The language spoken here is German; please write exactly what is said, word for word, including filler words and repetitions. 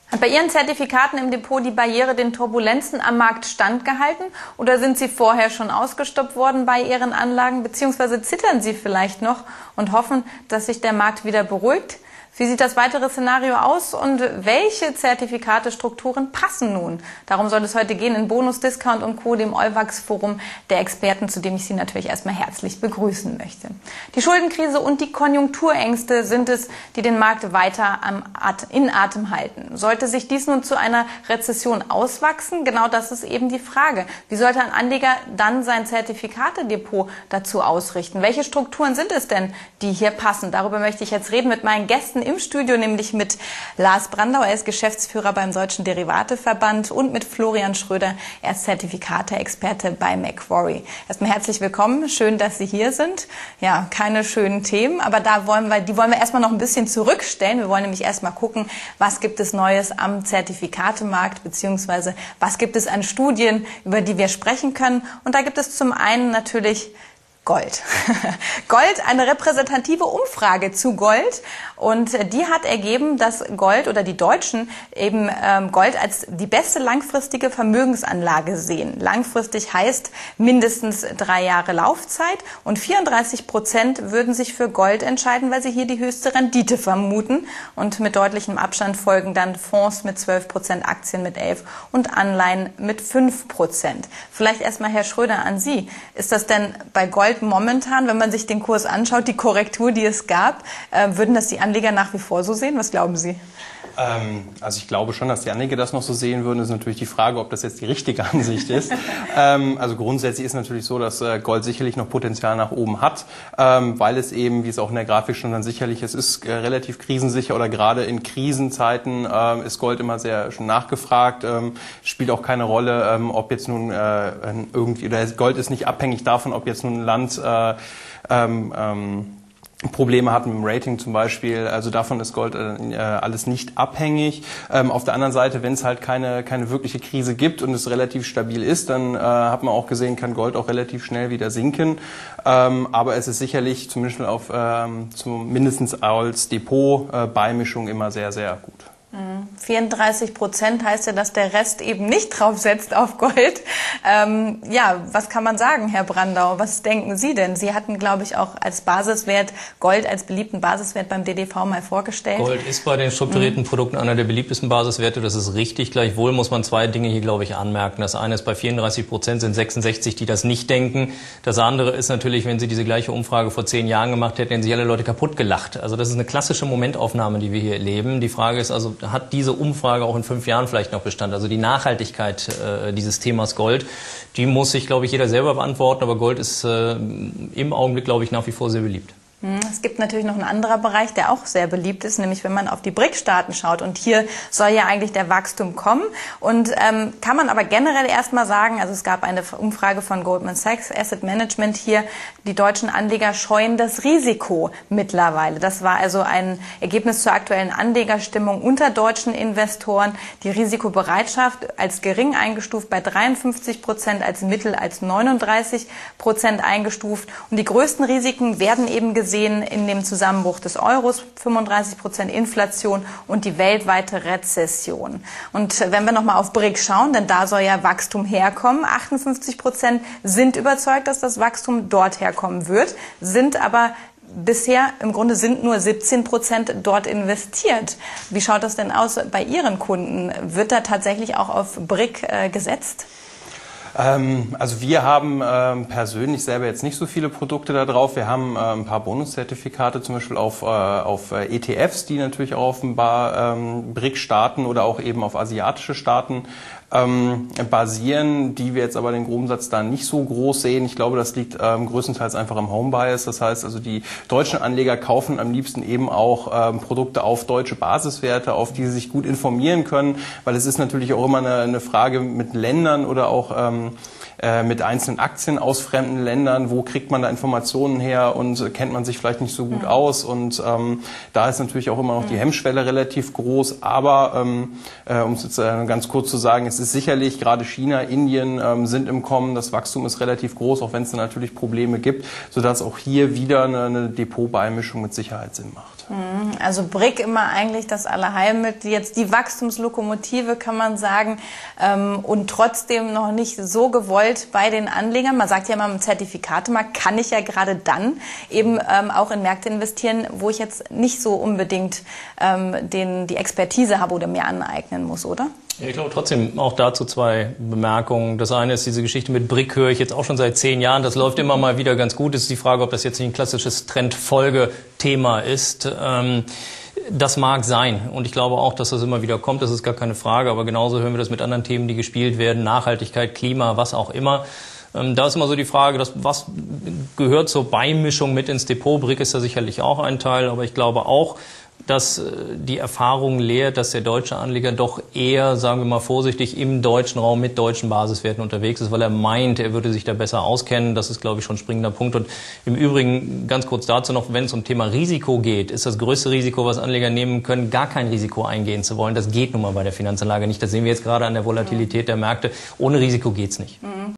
Hat bei Ihren Zertifikaten im Depot die Barriere den Turbulenzen am Markt standgehalten oder sind Sie vorher schon ausgestoppt worden bei Ihren Anlagen, beziehungsweise zittern Sie vielleicht noch und hoffen, dass sich der Markt wieder beruhigt? Wie sieht das weitere Szenario aus und welche Zertifikatestrukturen passen nun? Darum soll es heute gehen in Bonus, Discount und Co., dem Euwax-Forum der Experten, zu dem ich Sie natürlich erstmal herzlich begrüßen möchte. Die Schuldenkrise und die Konjunkturängste sind es, die den Markt weiter am At- in Atem halten. Sollte sich dies nun zu einer Rezession auswachsen? Genau das ist eben die Frage. Wie sollte ein Anleger dann sein Zertifikatedepot dazu ausrichten? Welche Strukturen sind es denn, die hier passen? Darüber möchte ich jetzt reden mit meinen Gästen im Studio, nämlich mit Lars Brandau, er ist Geschäftsführer beim Deutschen Derivateverband, und mit Florian Schröder, er ist Zertifikate-Experte bei Macquarie. Erstmal herzlich willkommen, schön, dass Sie hier sind. Ja, keine schönen Themen, aber da wollen wir, die wollen wir erstmal noch ein bisschen zurückstellen. Wir wollen nämlich erstmal gucken, was gibt es Neues am Zertifikatemarkt, beziehungsweise was gibt es an Studien, über die wir sprechen können. Und da gibt es zum einen natürlich Gold. Gold, eine repräsentative Umfrage zu Gold, und die hat ergeben, dass Gold oder die Deutschen eben ähm, Gold als die beste langfristige Vermögensanlage sehen. Langfristig heißt mindestens drei Jahre Laufzeit, und vierunddreißig Prozent würden sich für Gold entscheiden, weil sie hier die höchste Rendite vermuten, und mit deutlichem Abstand folgen dann Fonds mit zwölf Prozent, Aktien mit elf und Anleihen mit fünf Prozent. Vielleicht erstmal Herr Schröder an Sie. Ist das denn bei Gold momentan, wenn man sich den Kurs anschaut, die Korrektur, die es gab, äh, würden das die Anleger nach wie vor so sehen? Was glauben Sie? Ähm, also ich glaube schon, dass die Anleger das noch so sehen würden. Das ist natürlich die Frage, ob das jetzt die richtige Ansicht ist. ähm, also grundsätzlich ist natürlich so, dass äh, Gold sicherlich noch Potenzial nach oben hat, ähm, weil es eben, wie es auch in der Grafik schon dann sicherlich ist, ist äh, relativ krisensicher, oder gerade in Krisenzeiten äh, ist Gold immer sehr schon nachgefragt. Ähm, spielt auch keine Rolle, ähm, ob jetzt nun äh, irgendwie, oder Gold ist nicht abhängig davon, ob jetzt nun ein Land äh, ähm, ähm, Probleme hat mit dem Rating zum Beispiel, also davon ist Gold äh, alles nicht abhängig. Ähm, auf der anderen Seite, wenn es halt keine keine wirkliche Krise gibt und es relativ stabil ist, dann äh, hat man auch gesehen, kann Gold auch relativ schnell wieder sinken. Ähm, aber es ist sicherlich zumindest auf ähm, zum, mindestens als Depot-Beimischung äh, immer sehr, sehr gut. vierunddreißig Prozent heißt ja, dass der Rest eben nicht drauf setzt auf Gold. Ähm, ja, was kann man sagen, Herr Brandau? Was denken Sie denn? Sie hatten, glaube ich, auch als Basiswert Gold als beliebten Basiswert beim D D V mal vorgestellt. Gold ist bei den strukturierten mhm. Produkten einer der beliebtesten Basiswerte. Das ist richtig. Gleichwohl muss man zwei Dinge hier, glaube ich, anmerken. Das eine ist, bei vierunddreißig Prozent sind sechsundsechzig, die das nicht denken. Das andere ist natürlich, wenn Sie diese gleiche Umfrage vor zehn Jahren gemacht hätten, hätten sich alle Leute kaputt gelacht. Also das ist eine klassische Momentaufnahme, die wir hier erleben. Die Frage ist also, hat diese Umfrage auch in fünf Jahren vielleicht noch Bestand? Also die Nachhaltigkeit äh, dieses Themas Gold, die muss sich, glaube ich, jeder selber beantworten. Aber Gold ist äh, im Augenblick, glaube ich, nach wie vor sehr beliebt. Es gibt natürlich noch einen anderen Bereich, der auch sehr beliebt ist, nämlich wenn man auf die B R I C-Staaten schaut. Und hier soll ja eigentlich der Wachstum kommen. Und ähm, kann man aber generell erstmal sagen, also es gab eine Umfrage von Goldman Sachs Asset Management hier, die deutschen Anleger scheuen das Risiko mittlerweile. Das war also ein Ergebnis zur aktuellen Anlegerstimmung unter deutschen Investoren. Die Risikobereitschaft als gering eingestuft bei dreiundfünfzig Prozent, als mittel als neununddreißig Prozent eingestuft. Und die größten Risiken werden eben gesehen sehen in dem Zusammenbruch des Euros, fünfunddreißig Prozent Inflation und die weltweite Rezession. Und wenn wir nochmal auf B R I C schauen, denn da soll ja Wachstum herkommen, achtundfünfzig Prozent sind überzeugt, dass das Wachstum dort herkommen wird, sind aber bisher im Grunde sind nur siebzehn Prozent dort investiert. Wie schaut das denn aus bei Ihren Kunden? Wird da tatsächlich auch auf B R I C äh, gesetzt? Also wir haben ähm, persönlich selber jetzt nicht so viele Produkte da drauf. Wir haben äh, ein paar Bonuszertifikate, zum Beispiel auf, äh, auf äh, E T Fs, die natürlich auch auf ein paar ähm, B R I C-Staaten oder auch eben auf asiatische Staaten ähm, basieren, die wir jetzt aber den Grundsatz da nicht so groß sehen. Ich glaube, das liegt ähm, größtenteils einfach am Home-Bias. Das heißt also, die deutschen Anleger kaufen am liebsten eben auch ähm, Produkte auf deutsche Basiswerte, auf die sie sich gut informieren können, weil es ist natürlich auch immer eine, eine Frage mit Ländern oder auch ähm, mit einzelnen Aktien aus fremden Ländern, wo kriegt man da Informationen her und äh, kennt man sich vielleicht nicht so gut mhm. aus, und ähm, da ist natürlich auch immer noch die Hemmschwelle relativ groß, aber ähm, äh, um es jetzt äh, ganz kurz zu sagen, es ist sicherlich, gerade China, Indien ähm, sind im Kommen, das Wachstum ist relativ groß, auch wenn es natürlich Probleme gibt, sodass auch hier wieder eine, eine Depotbeimischung mit Sicherheit Sinn macht. Also B R I C immer eigentlich das Allerheilmittel, jetzt die Wachstumslokomotive, kann man sagen, ähm, und trotzdem noch nicht so gewollt bei den Anlegern. Man sagt ja immer, im Zertifikatemarkt kann ich ja gerade dann eben ähm, auch in Märkte investieren, wo ich jetzt nicht so unbedingt ähm, den, die Expertise habe oder mir aneignen muss, oder? Ich glaube trotzdem auch dazu zwei Bemerkungen. Das eine ist diese Geschichte mit B R I C, höre ich jetzt auch schon seit zehn Jahren. Das läuft immer mal wieder ganz gut. Es ist die Frage, ob das jetzt nicht ein klassisches Trendfolgethema ist. Das mag sein. Und ich glaube auch, dass das immer wieder kommt. Das ist gar keine Frage. Aber genauso hören wir das mit anderen Themen, die gespielt werden. Nachhaltigkeit, Klima, was auch immer. Da ist immer so die Frage, dass, was gehört zur Beimischung mit ins Depot? B R I C ist da sicherlich auch ein Teil. Aber ich glaube auch, dass die Erfahrung lehrt, dass der deutsche Anleger doch eher, sagen wir mal vorsichtig, im deutschen Raum mit deutschen Basiswerten unterwegs ist, weil er meint, er würde sich da besser auskennen. Das ist, glaube ich, schon ein springender Punkt. Und im Übrigen, ganz kurz dazu noch, wenn es um Thema Risiko geht, ist das größte Risiko, was Anleger nehmen können, gar kein Risiko eingehen zu wollen. Das geht nun mal bei der Finanzanlage nicht. Das sehen wir jetzt gerade an der Volatilität der Märkte. Ohne Risiko geht's nicht. Mhm.